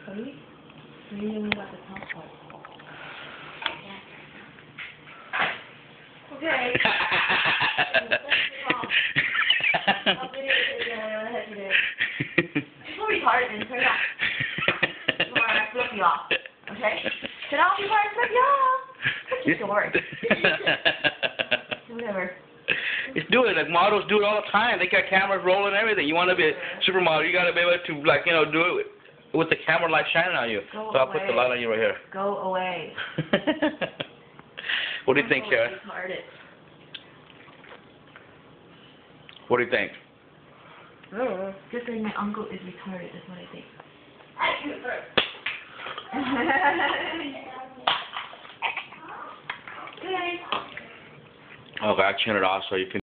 Please? So you only got the top part. Okay. I'll video it again when I hit it. It's so retarded and turn it off. Before I flip you off. Okay? Turn off before I flip you off. Just don't worry. Whatever. Just do it. Like models do it all the time. They got cameras rolling and everything. You want to be a supermodel, you got to be able to, like, you know, do it with the camera light shining on you. Go so I'll away. put the light on you right here. Go away. What do you think, Kara? Retarded. What do you think? Just like my uncle is retarded, that's what I think. Okay, I turned it off so you can